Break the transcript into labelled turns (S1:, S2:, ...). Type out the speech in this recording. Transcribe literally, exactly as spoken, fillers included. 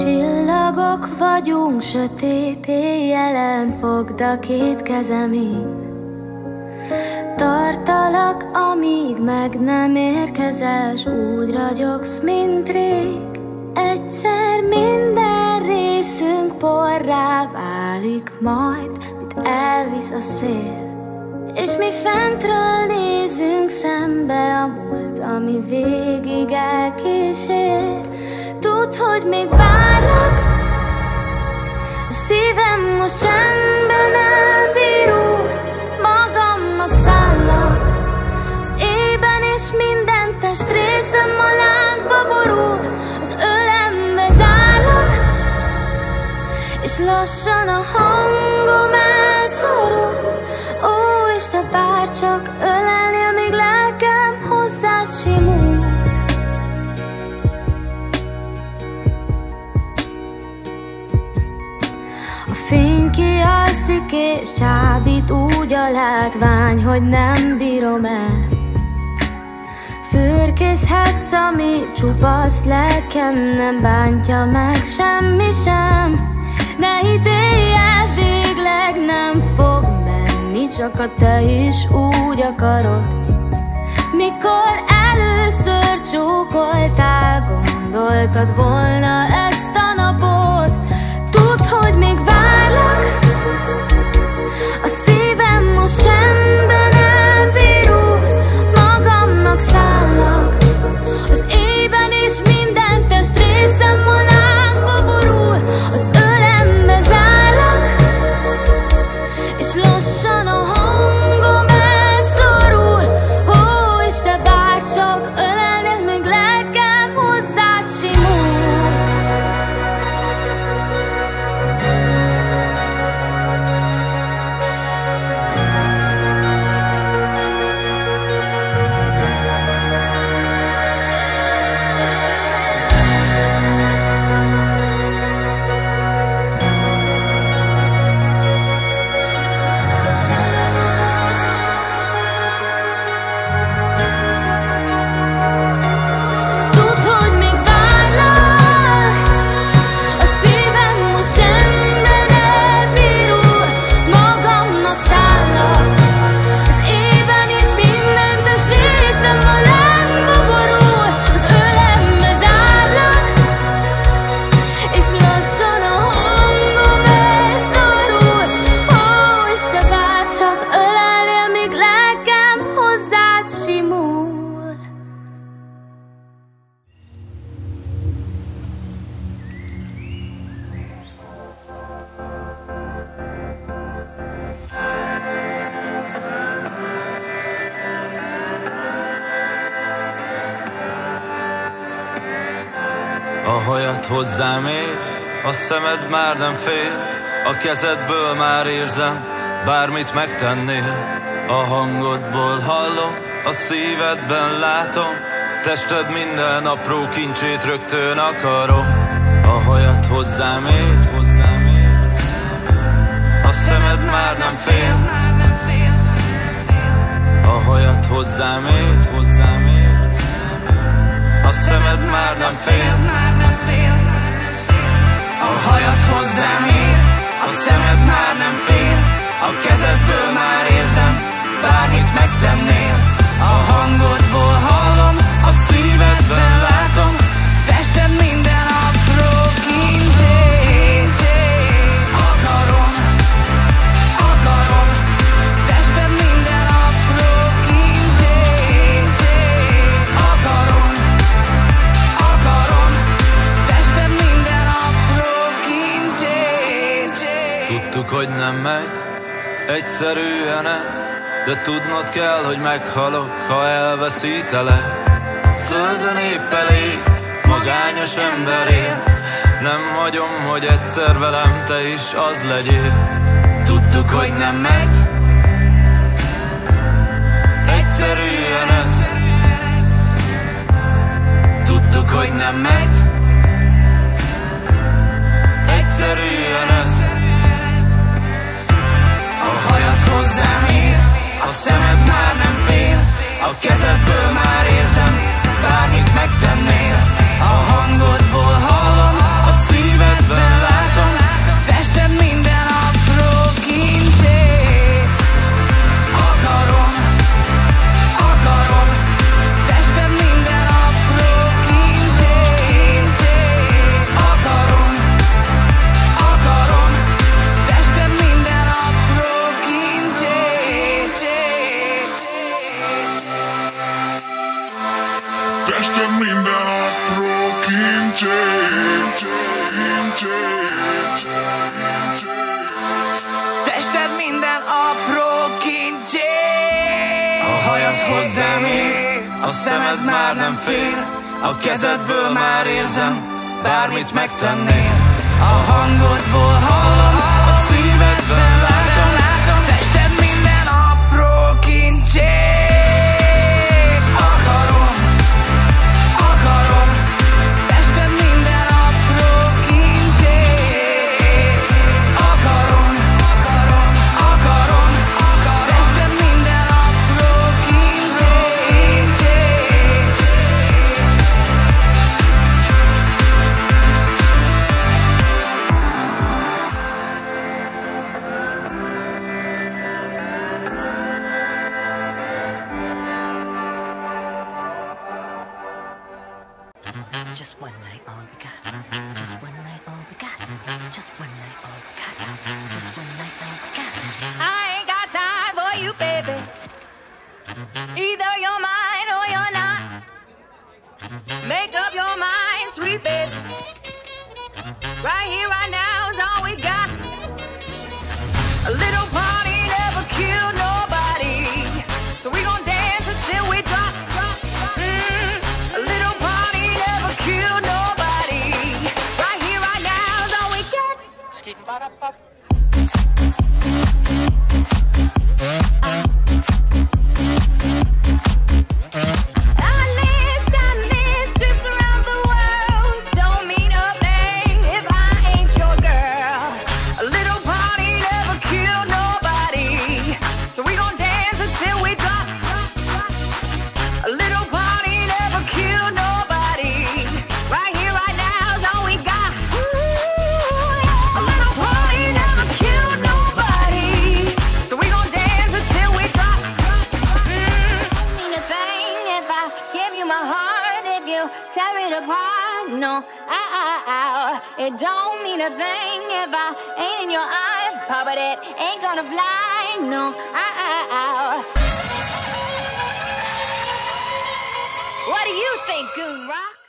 S1: Csillagok vagyunk sötét éjjelen, fogd a két kezemig. Tartalak, amíg meg nem érkezel, s úgy ragyogsz, mint rég. Egyszer minden részünk porrá válik majd, mint elvisz a szél. És mi fentről nézünk szembe a múlt, ami végig elkísér. Tudd, hogy még várlak, a szívem most csendben elbírul, magamnak szállak az éjben, és minden testrészem a lángba borul. Az ölembe zárlak, és lassan a hangom elszorul. Ó, és te bárcsak ölelnél, még lelkem hozzád simul. A fény kialszik és csábít úgy a látvány, hogy nem bírom el. Fürkészhetsz, ami csupasz lelkem, nem bántja meg semmi sem. Ne hitélj el, végleg nem fog menni, csak a te is úgy akarod. Mikor először csókoltál, gondoltad volna ezt a napot. Tudd, hogy még várlak, a szívem most csendben elbírul, magamnak szállak az éjben, és minden testrészem a lángba borul. Az ölembe zárlak, és lassan a hangom elszorul. Ó, és te bárcsak ölelnél, még lelkem hozzád simul.
S2: A hajad hozzám ér, a szemed már nem fél, a kezedből már érzem, bármit megtennél. A hangodból hallom, a szívedben látom, tested minden apró kincsét rögtön akarom. A hajad hozzám ér, a szemed már nem fél, a hajad hozzám ér, a szemed már nem fél. A hajad hozzám ér, a szemed már nem fél, a kezedből már érzem, bármit megtennél. A hangodból hallom, a szívedben látom, tested minden apró kincsét. Akarom, akarom, tested minden apró kincsét. Akarom, akarom, tested minden apró kincsét. Tudtuk, hogy nem megy egyszerűen ez, de tudnod kell, hogy meghalok, ha elveszítelek. Földön épp elég magányos ember él, nem hagyom, hogy egyszer velem te is az legyél. Tudtuk, hogy nem megy egyszerűen ez, tudtuk, hogy nem megy egyszerűen ez. A hajad hozzám ér, a szemed már nem fél, a kezedből már érzem, bármit megtennél. A hangodból hallom, a szíved
S3: Tested minden apró kincsét.
S2: A hajad hozzám ér, a szemed már nem fél, a kezedből már érzem, bármit megtennél.
S3: A hangodból hallom, a szívedben látom, látom. Tested minden apró kincsét. Akarom, akarom. Tested minden apró kincsét. Akarom, akarom, akarom, akarom. Tested minden apró kincsét.
S4: Just one night, all we got. Just one night, all we got. Just one night, all we got. Just one night, all we got.
S1: I ain't got time for you, baby. Either you're mine or you're not. Make up your mind, sweet baby. Right here, right now is all we got. A little party never killed nobody, so we gon' dance until we drop. Mm, a little party never killed nobody. Right here, right now is all we got. Islands, islands, trips around the world don't mean a thing if I ain't your girl. A little party never killed nobody, so we gon' dance until we drop. A little party never killed nobody. Right here, right now is all we got. Ooh, a little party never killed nobody, so we gon' dance until we drop. Mm, don't mean a thing if I give you my heart, if you tear it apart. No, ow, ow, ow. It don't mean a thing if I ain't in your eyes, Papa, but it ain't gonna fly. No, ow, ow, ow. What do you think, Goon Rock?